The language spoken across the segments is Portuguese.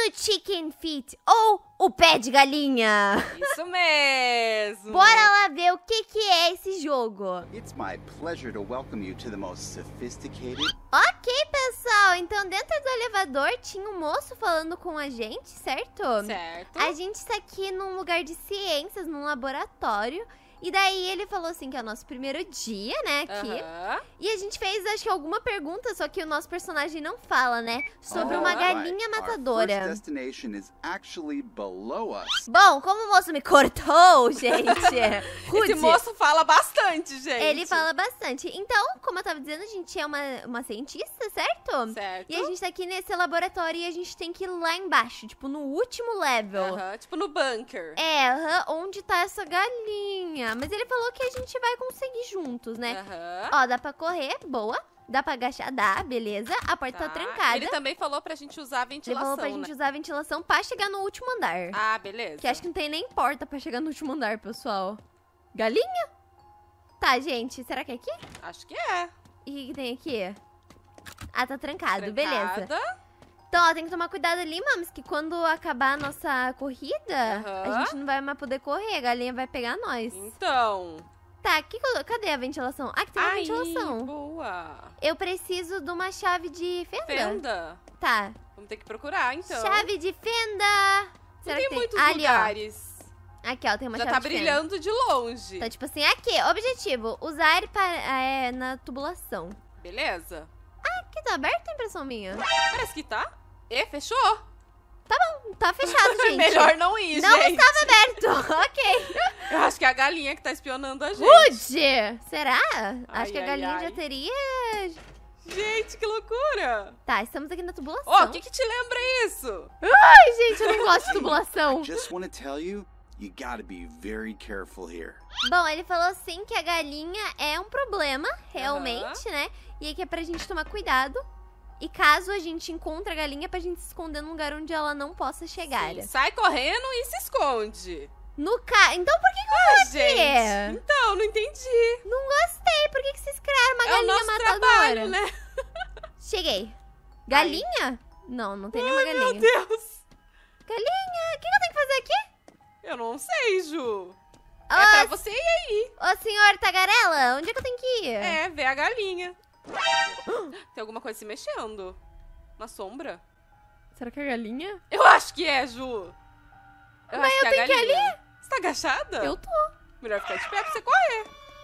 Chicken Feet, ou o pé de galinha. Isso mesmo. Bora lá ver o que é esse jogo. It's my pleasure to welcome you to the most sophisticated. Ok, pessoal, então dentro do elevador tinha um moço falando com a gente, certo? Certo. A gente está aqui num lugar de ciências, num laboratório. E daí ele falou assim que é o nosso primeiro dia, né, aqui. E a gente fez, acho que alguma pergunta, só que o nosso personagem não fala, né? Sobre uma galinha matadora. Our first destination is actually below us. Bom, como o moço me cortou, gente. Rude. Esse moço fala bastante, gente. Ele fala bastante. Então, como eu tava dizendo, a gente é uma cientista, certo? Certo. E a gente tá aqui nesse laboratório e a gente tem que ir lá embaixo, tipo, no último level. Tipo no bunker. Onde tá essa galinha? Mas ele falou que a gente vai conseguir juntos, né? Ó, dá pra correr, boa. Dá pra agachar, dá, beleza. A porta tá trancada. Ele também falou pra gente usar a ventilação, Ele falou pra gente usar a ventilação pra chegar no último andar. Ah, beleza. Que acho que não tem nem porta pra chegar no último andar, pessoal. Galinha? Tá, gente, será que é aqui? Acho que é. E o que tem aqui? Ah, tá trancado, beleza. Trancada. Então, ó, tem que tomar cuidado ali, mames, que quando acabar a nossa corrida, a gente não vai mais poder correr, a galinha vai pegar nós. Então. Tá, cadê a ventilação? Ah, que tem uma ventilação. Boa. Eu preciso de uma chave de fenda. Fenda? Tá. Vamos ter que procurar, então. Chave de fenda. Não Será tem que muitos ali, lugares. Ó. Aqui, ó, tem uma Já chave tá de fenda. brilhando de longe. Tá tipo assim, aqui, objetivo, usar na tubulação. Beleza. Aqui tá aberto, a impressão minha? Parece que tá. Fechou. Tá bom, tá fechado, gente. Melhor não ir, não gente. estava aberto, ok. Eu acho que é a galinha que tá espionando a gente. Rude! Será? Acho que a Ai, galinha ai. já teria... Gente, que loucura. Tá, estamos aqui na tubulação. Ó, o que te lembra isso? Ai, gente, eu nem gosto de tubulação. Just want to tell you, you gotta be very careful here. Bom, ele falou assim que a galinha é um problema, realmente, né? E aí que é pra gente tomar cuidado. E caso a gente encontre a galinha, pra gente se esconder num lugar onde ela não possa chegar. Sim, sai correndo e se esconde. Então por que eu vou gente. Então, não entendi. Não gostei. Por que vocês criaram uma É o galinha nosso matadora? trabalho, né? Cheguei. Galinha? Não tem nenhuma galinha. Meu Deus. Galinha, o que eu tenho que fazer aqui? Eu não sei, Ju. Ô, É pra você ir aí. Ô, senhor Tagarela, onde é que eu tenho que ir? É, ver a galinha. Tem alguma coisa se mexendo. Na sombra. Será que é galinha? Eu acho que é, Ju. Eu acho que é a tenho que ir galinha. Você tá agachada? Eu tô. Melhor ficar de pé pra você correr.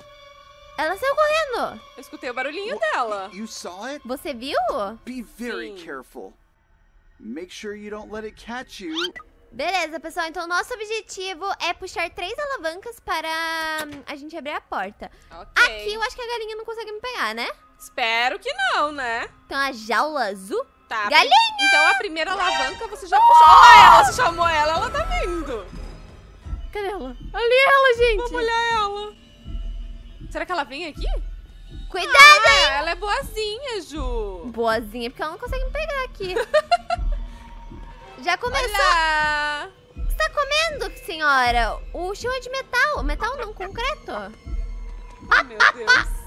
Ela saiu correndo. Eu escutei o barulhinho dela. You saw it? Você viu? Be very Sim. careful. Make sure you don't let it catch you. Beleza, pessoal. Então, nosso objetivo é puxar 3 alavancas para a gente abrir a porta. Ok. Aqui, eu acho que a galinha não consegue me pegar, né? Espero que não, né? Então, a jaula azul. Tá. Galinha! Então a primeira alavanca você já puxou. Ó, ela, você chamou ela tá vindo. Cadê ela? Ali ela, gente. Vamos olhar ela. Será que ela vem aqui? Cuidado! Ela é boazinha, Ju. Boazinha, porque ela não consegue me pegar aqui. Já começou. Olha. O que você tá comendo, senhora? O chão é de metal. Metal não, concreto. Oh, meu Deus.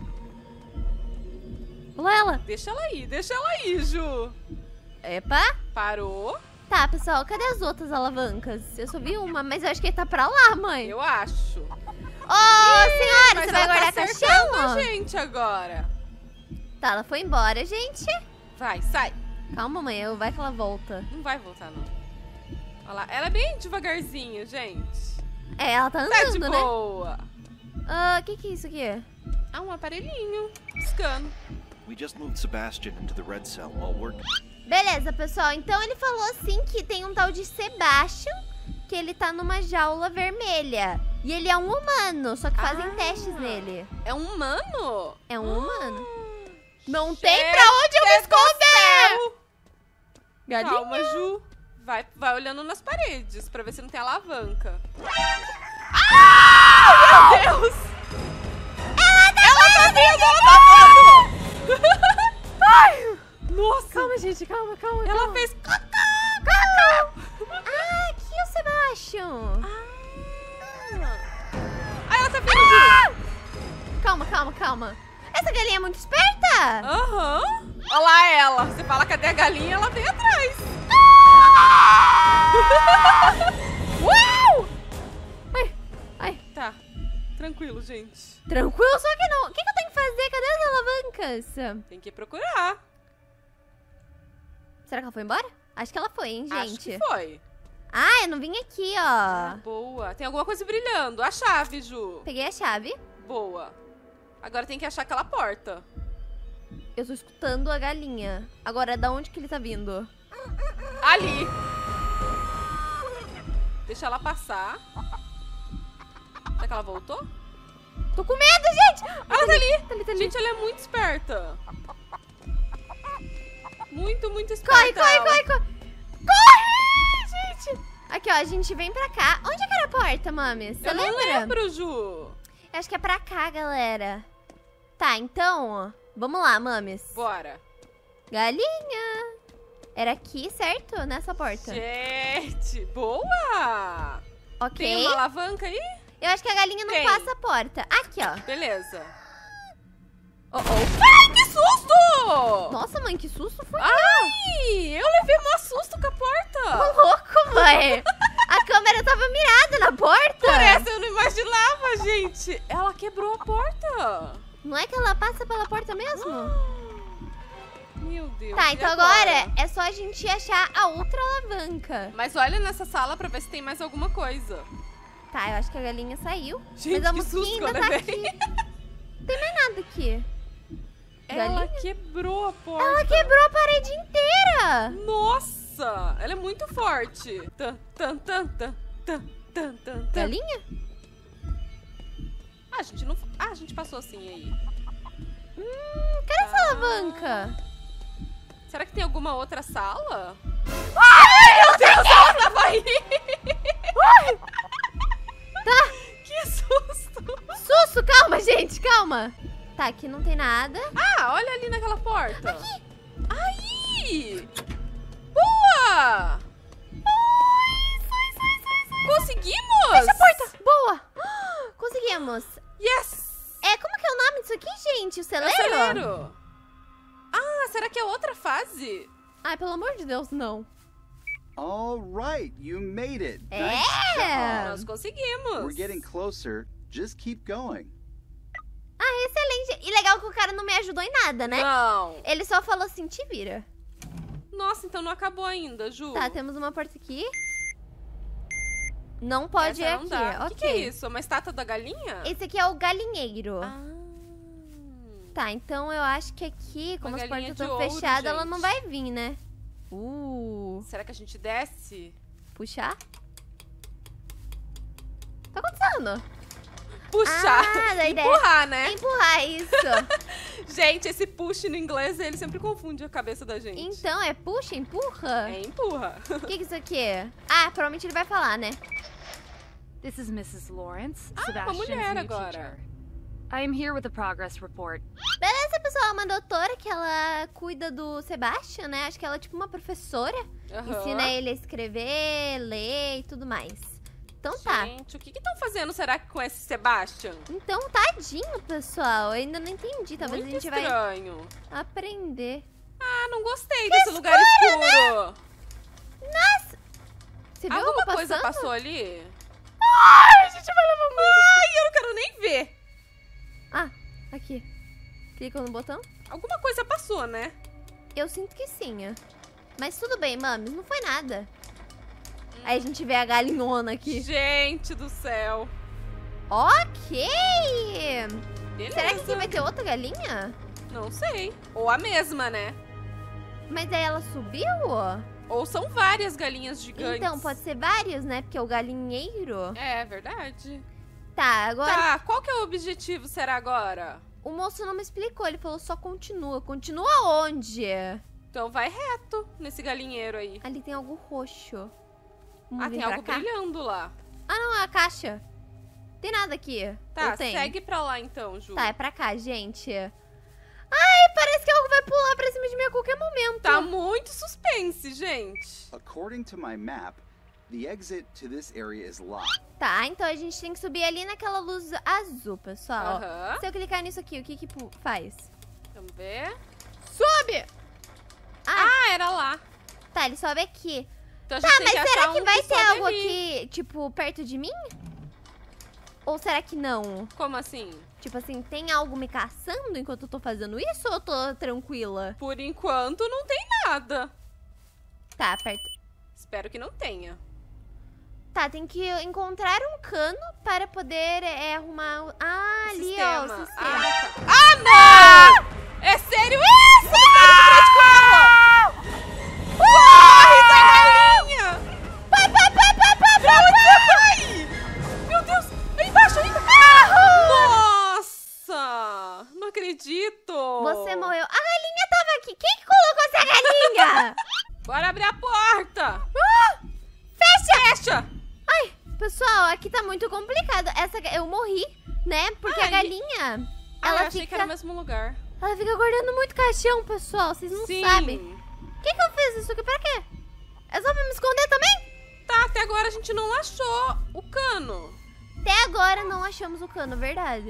Olha ela. Deixa ela aí, Ju. Epa. Parou. Tá, pessoal, cadê as outras alavancas? Eu só vi uma, mas eu acho que ele tá pra lá, mãe. Eu acho. Ô, senhora, Mas você vai ela guardar tá caixão? cercando a gente agora. Tá, ela foi embora, gente. Vai, sai. Calma, mãe, vai que ela volta. Não vai voltar, não. Olha lá. Ela é bem devagarzinho, gente. É, ela tá Tá de andando, né? boa. Ah, o que é isso aqui? Ah, um aparelhinho. Piscando. We just moved Sebastian into the red cell while working. Beleza, pessoal. Então ele falou assim que tem um tal de Sebastian, que ele tá numa jaula vermelha. E ele é um humano, só que fazem testes nele. É um humano? É um humano. Não Gente tem pra onde eu me esconder! Galinha. Calma, Ju. Vai olhando nas paredes pra ver se não tem alavanca. Ah! Meu Deus! Ela tá vindo! Ai! Nossa! Calma, gente, calma. Ela fez cacau! Ah, aqui é o Sebastian. Ah, ela tá vindo, Ju! Calma. Essa galinha é muito esperta. Aham. Olha lá ela. Você fala cadê a galinha, ela vem atrás. tranquilo, gente. Tranquilo, só que não. O que eu tenho que fazer? Cadê as alavancas? Tem que procurar. Será que ela foi embora? Acho que ela foi, hein, Acho gente? que foi. Ah, eu não vim aqui, ó. Boa. Tem alguma coisa brilhando. A chave, Ju. Peguei a chave. Boa. Agora tem que achar aquela porta. Eu tô escutando a galinha. Agora, da onde que ele tá vindo? Ali. Deixa ela passar. Será que ela voltou? Tô com medo, gente! Ela tá ali. Tá ali, tá ali. Gente, ela é muito esperta. Muito, muito esperta. Corre, corre, ela. corre, corre! Corre, gente! Aqui, ó, a gente vem pra cá. Onde é que era a porta, Mami? Você Eu não lembra? lembro, Ju. Eu acho que é pra cá, galera. Tá, então, ó, vamos lá, Mames. Bora. Galinha! Era aqui, certo? Nessa porta. Gente, boa. Ok. Tem uma alavanca aí? Eu acho que a galinha não Tem. passa a porta. Aqui, ó. Beleza. Oh, oh. Ai, que susto! Nossa, mãe, que susto foi. Ai, eu levei um susto com a porta. Tô louco, mãe. A câmera tava mirada na porta. Por essa eu não imaginava, gente. Ela quebrou a porta. Não é que ela passa pela porta mesmo? Meu Deus. Tá, e então agora é só a gente achar a outra alavanca. Mas olha nessa sala pra ver se tem mais alguma coisa. Tá, eu acho que a galinha saiu. Gente, mas a que mosquinha susto que eu ainda tá levei. aqui. Não tem mais nada aqui. Ela Galinha? quebrou a porta. Ela quebrou a parede inteira. Nossa, ela é muito forte. Tan, tan, tan, tan, tan, tan, tan, tan. Galinha? Ah, a gente não... Ah, a gente passou assim aí. Cadê essa alavanca? Será que tem alguma outra sala? Ai, meu Deus, ela tava aí. Tá. Que susto. Susto, calma, gente, calma. Tá, aqui não tem nada. Ah, olha ali naquela porta. Aqui. Aí. Boa. Conseguimos. Fecha a porta. Boa. Conseguimos. Yes. Como que é o nome disso aqui, gente? O É o celeiro? celeiro. Ah, será que é outra fase? Ai, pelo amor de Deus, não. All right, you made it. É. Nice job. Nós conseguimos. We're getting closer. Just keep going. Ah, excelente. E legal que o cara não me ajudou em nada, né? Não. Ele só falou assim, te vira. Nossa, então não acabou ainda, Ju. Tá, temos uma porta aqui. Não pode ir Essa não aqui. dá. O Ok. que é isso? Uma estátua da galinha? Esse aqui é o galinheiro. Ah. Tá, então eu acho que aqui, como Uma as galinha portas de estão ouro, fechadas, ela gente. não vai vir, né? Será que a gente desce? Puxar? Tá acontecendo? Puxar. Ah, da ideia. Empurrar, né? Empurrar isso. Gente, esse push no inglês, ele sempre confunde a cabeça da gente. Então, é puxa, empurra? É, empurra. O que é isso aqui é? Ah, provavelmente ele vai falar, né? This is Mrs. Lawrence, uma Sebastian's mulher new agora. teacher. I am here with a progress report. Beleza, pessoal, uma doutora que ela cuida do Sebastian, né? Acho que ela é tipo uma professora. Aham. Ensina ele a escrever, ler e tudo mais. Então tá. Gente, o que estão fazendo, será que com esse Sebastian? Então, tadinho, pessoal. Eu ainda não entendi. Talvez Muito a gente vai estranho. aprender. Ah, não gostei desse lugar escuro. Nossa! Você viu Alguma algo coisa passando? passou ali? Ai, a gente vai levar muito. Ai, eu não quero nem ver. Ah, aqui. Clica no botão. Alguma coisa passou, né? Eu sinto que sim, ó. Mas tudo bem, mames. Não foi nada. Aí a gente vê a galinhona aqui. Gente do céu. Ok! Beleza. Será que aqui vai ter outra galinha? Não sei. Ou a mesma, né? Mas aí ela subiu, ó. Ou são várias galinhas gigantes. Então, pode ser vários, né? Porque é o galinheiro. É, verdade. Tá, agora Tá, qual que é o objetivo, será agora? o moço não me explicou. Ele falou só continua. Continua onde? Então vai reto nesse galinheiro aí. Ali tem algo roxo. Vamos Ah, vir tem pra algo cá? brilhando lá. Ah, não, é a caixa. Tem nada aqui. Tá, Ou tem? segue pra lá então, Ju. Tá, é pra cá, gente. Ai, parece que algo vai pular pra cima de mim a qualquer momento. Tá muito suspense, gente. According to my map, the exit to this area is locked. Tá, então a gente tem que subir ali naquela luz azul, pessoal. Aham. Se eu clicar nisso aqui, o que que faz? Vamos ver. Sobe! Ah, era lá. Tá, ele sobe aqui. Então a Tá, gente tem mas que será achar que um vai ter sobe algo ali. aqui, tipo, perto de mim? Ou será que não? Como assim? Tipo assim, tem algo me caçando enquanto eu tô fazendo isso ou eu tô tranquila? Por enquanto, não tem nada. Tá, aperta. Espero que não tenha. Tá, tem que encontrar um cano para poder arrumar... Ah, ali, ó, o sistema. Ah, tá. Não! É sério isso? Corre da galinha! Vai! Pra onde você vai? Meu Deus! Aí embaixo, aí embaixo! Nossa! Não acredito! Você morreu. A galinha tava aqui. Quem que colocou essa galinha? Bora abrir a porta! Fecha! Fecha! Ai, pessoal, aqui tá muito complicado. Eu morri, né? Porque a galinha, ela achei que fica... era o mesmo lugar. Ela fica guardando muito caixão, pessoal. Vocês não Sim. sabem. O que eu fiz isso aqui? Pra quê? É só pra me esconder também? Tá, até agora a gente não achou o cano. Até agora não achamos o cano, verdade.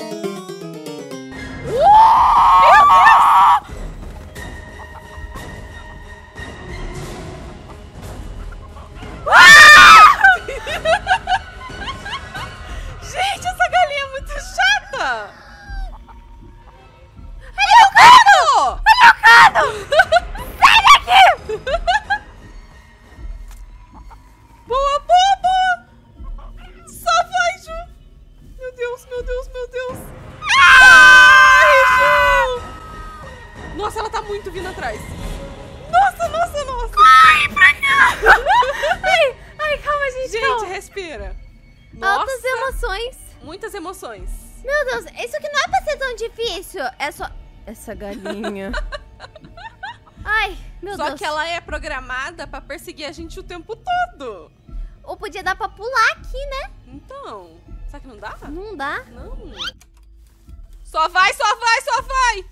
Gente, essa galinha é muito chata! Olha o cano! Olha o cano! Sai daqui! Boa, boa, boa! Só vai, Ju! Meu Deus, meu Deus, meu Deus! Ai, Ju! Nossa, ela tá muito vindo atrás. Nossa, nossa, nossa! Ai, pra cá! Ai, calma, gente, Gente, calma. respira. Altas Nossa, emoções. muitas emoções. Meu Deus, isso aqui não é pra ser tão difícil. É só... Essa galinha. Ai, meu Deus. Só que ela é programada pra perseguir a gente o tempo todo. Ou podia dar pra pular aqui, né? Então, será que não dá? Não dá. Não. Só vai, só vai, só vai.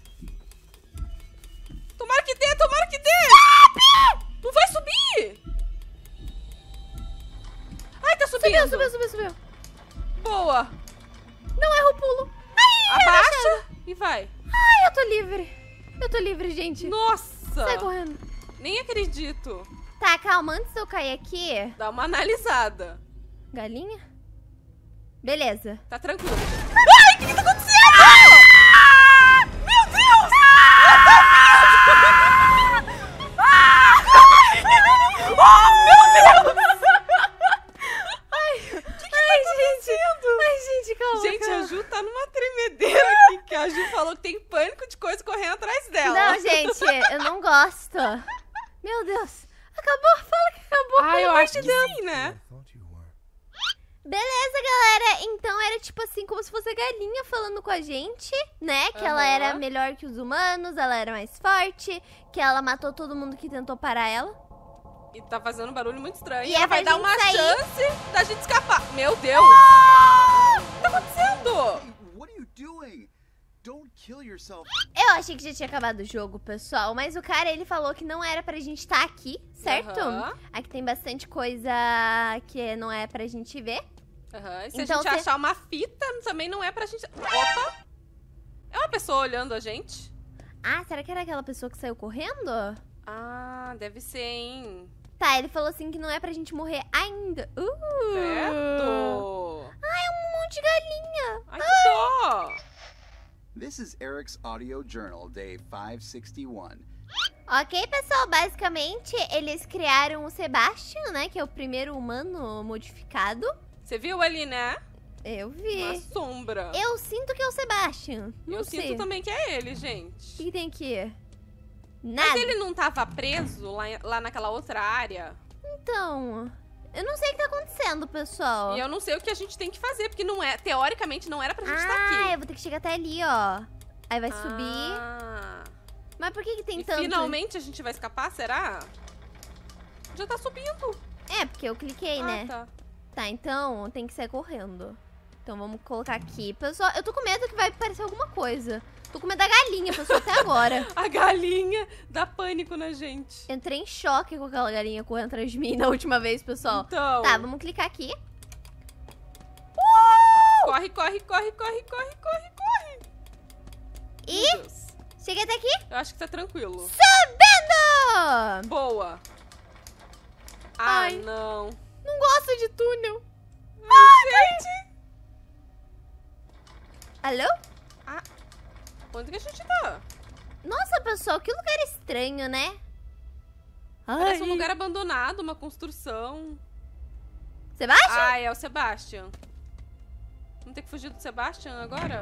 Tomara que dê, tomara que dê. Não vai subir. Ai, tá subindo. Subiu. Boa. Não erra o pulo. Ai, Abaixa e vai. Ai, eu tô livre, gente. Nossa. Sai correndo. Nem acredito. Tá, calma, antes de eu cair aqui... Dá uma analisada. Galinha? Beleza. Tá tranquilo. Ai, o que tá acontecendo? Meu Deus! Eu tô vendo! Oh, meu Deus! Ai, gente, calma. Gente, calma. a Ju tá numa tremedeira aqui, que a Ju falou que tem pânico de coisa correndo atrás dela. Não, gente, eu não gosto. Meu Deus. Acabou, fala que acabou, Ah, pelo eu amor acho de que Deus. sim, né? Beleza, galera. Então era tipo assim, como se fosse a galinha falando com a gente, né? Que ela era melhor que os humanos, ela era mais forte, que ela matou todo mundo que tentou parar ela. E tá fazendo um barulho muito estranho. E ela é vai pra dar gente uma sair. chance da gente escapar. Meu Deus! O que tá acontecendo? What are you doing? Don't kill yourself. Eu achei que já tinha acabado o jogo, pessoal, mas o cara, ele falou que não era pra gente estar aqui, certo? Aham. Aqui tem bastante coisa que não é pra gente ver. Aham. E se Então a gente você- achar uma fita, também não é pra gente... Opa! É uma pessoa olhando a gente? Ah, será que era aquela pessoa que saiu correndo? Ah, deve ser, hein? Tá, ele falou assim que não é pra gente morrer ainda. Certo! Ai, é um monte de galinha. Ai, que dó! This is Eric's audio journal, day 561. Ok, pessoal, basicamente eles criaram o Sebastian, né, que é o primeiro humano modificado. Você viu ali, né? Eu vi. Uma sombra. Eu sinto que é o Sebastian. Não Eu sei. sinto também que é ele, O gente. que tem aqui? Nada. Mas ele não tava preso lá naquela outra área? Então, eu não sei o que tá acontecendo, pessoal. E eu não sei o que a gente tem que fazer, porque não é, teoricamente não era pra gente estar aqui. Eu vou ter que chegar até ali, ó. Aí vai subir. Ah. Mas por que tem E tanto? finalmente a gente vai escapar, será? Já tá subindo. É, porque eu cliquei, né? Tá. Tá, então tem que sair correndo. Então vamos colocar aqui. Pessoal, eu tô com medo que vai aparecer alguma coisa. Tô com medo da galinha, pessoal, até agora. A galinha dá pânico na gente. Entrei em choque com aquela galinha correndo atrás de mim na última vez, pessoal. Então. Tá, vamos clicar aqui. Corre, corre, corre, corre, corre, corre, corre. E Meu Deus. cheguei até aqui. Eu acho que tá tranquilo. Subindo! Boa. Ai. Não. Não gosto de túnel. Ai, gente. Alô? Onde que a gente tá? Nossa, pessoal, que lugar estranho, né? Parece um lugar abandonado, uma construção. Sebastian? Ah, é o Sebastian. Vamos ter que fugir do Sebastian agora?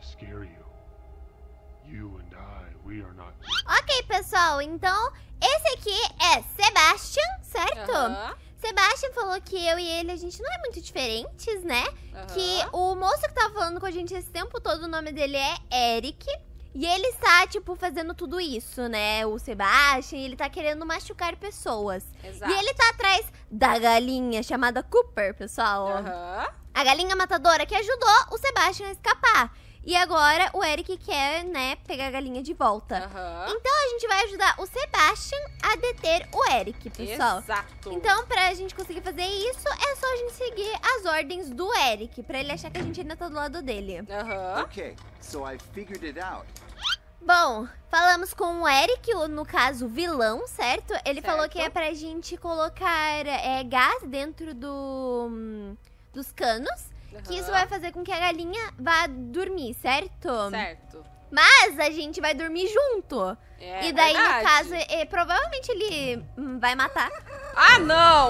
Ok, pessoal, então esse aqui é Sebastian, certo? Sebastian falou que eu e ele, a gente não é muito diferentes, né? Que o moço que tava falando com a gente esse tempo todo, o nome dele é Eric. E ele está, tipo, fazendo tudo isso, né? O Sebastian, ele tá querendo machucar pessoas. Exato. E ele tá atrás da galinha chamada Cooper, pessoal. A galinha matadora que ajudou o Sebastian a escapar. E agora o Eric quer, né, pegar a galinha de volta. Então a gente vai ajudar o Sebastian a deter o Eric, pessoal. Exato. Então, pra gente conseguir fazer isso, é só a gente seguir as ordens do Eric, pra ele achar que a gente ainda tá do lado dele. Okay, so I figured it out. Bom, falamos com o Eric, no caso, o vilão, certo? Ele falou que é pra gente colocar gás dentro dos canos. Que isso vai fazer com que a galinha vá dormir, certo? Certo. Mas a gente vai dormir junto. E daí, verdade. no caso, provavelmente ele vai matar. Ah, não!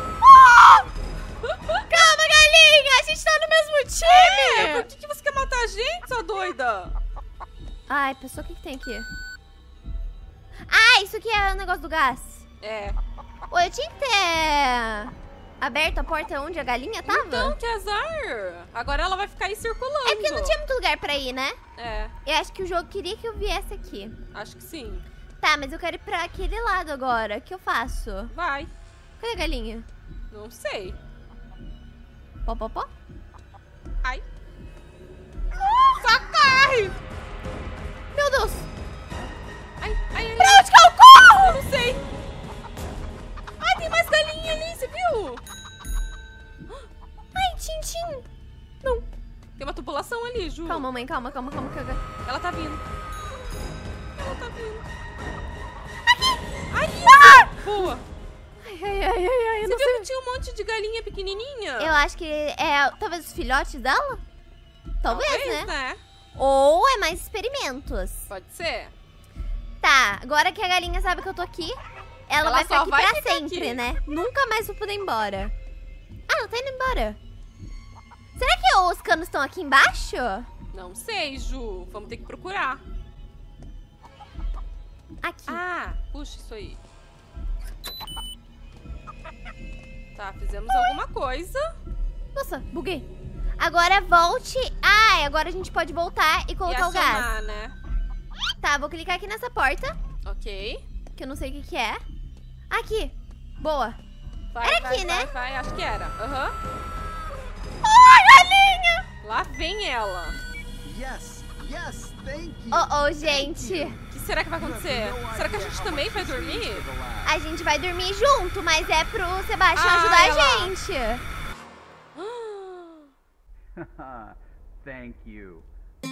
Calma, galinha! A gente tá no mesmo time! Por que você quer matar a gente, sua doida? Ai, pessoal, o que tem aqui? Ah, isso aqui é o negócio do gás. Ô, eu tinha que ter aberto a porta onde a galinha tava? Então, que azar! Agora ela vai ficar aí circulando. É porque não tinha muito lugar pra ir, né? É. Eu acho que o jogo queria que eu viesse aqui. Acho que sim. Tá, mas eu quero ir pra aquele lado agora. O que eu faço? Vai. Cadê a galinha? Não sei. Pó, pó, pó? Ai. Socorre! Meu Deus! Ai, ai, ai. Pra onde que eu corro? Eu não sei. Ai, tem mais galinha ali, você viu? Ai, Tintim. Não. Tem uma tubulação ali, Ju. Calma, mãe, calma. Ela tá vindo. Ela tá vindo. Aqui! Aí, boa. Ai, Você viu que tinha um monte de galinha pequenininha? Eu acho que talvez os filhotes dela? Talvez, né? né? Ou é mais experimentos. Pode ser. Tá, agora que a galinha sabe que eu tô aqui, ela vai ficar só aqui vai pra ficar sempre, aqui. né? Nunca mais vou poder ir embora. Ah, ela tá indo embora. Será que os canos estão aqui embaixo? Não sei, Ju. Vamos ter que procurar. Aqui. Ah, puxa isso aí. Tá, fizemos alguma coisa. Nossa, buguei. Agora volte. Ah, agora a gente pode voltar e colocar o gás. acionar, né? Tá, vou clicar aqui nessa porta, Ok. que eu não sei o que é. Aqui. Boa. Vai, Era vai, aqui, né? vai. Acho que era. Aham. Ai, galinha! Lá vem ela. Yes, thank you. Oh, gente. O que será que vai acontecer? Será que a gente também vai dormir? A gente vai dormir junto, mas é pro Sebastian Ah, ajudar ela. a gente. Thank you.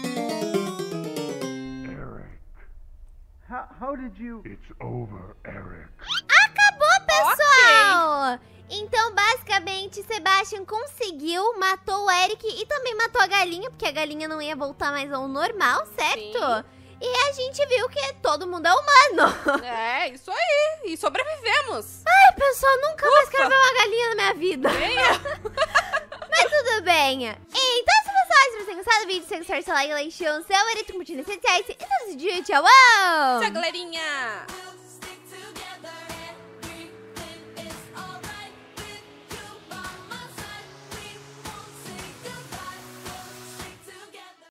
Eric, How did you... it's over, Eric. Acabou, pessoal! Então, basicamente, Sebastian conseguiu, matou o Eric e também matou a galinha, porque a galinha não ia voltar mais ao normal, certo? Sim. E a gente viu que todo mundo é humano. É, isso aí. E sobrevivemos. Ai, pessoal, nunca mais quero ver uma galinha na minha vida. Venha. Mas tudo bem. Então, se você tem gostado do vídeo, se gostar, seu like, seu favorito, compartilha, se inscreve. Então, esse dia, tchau! Tchau, galerinha.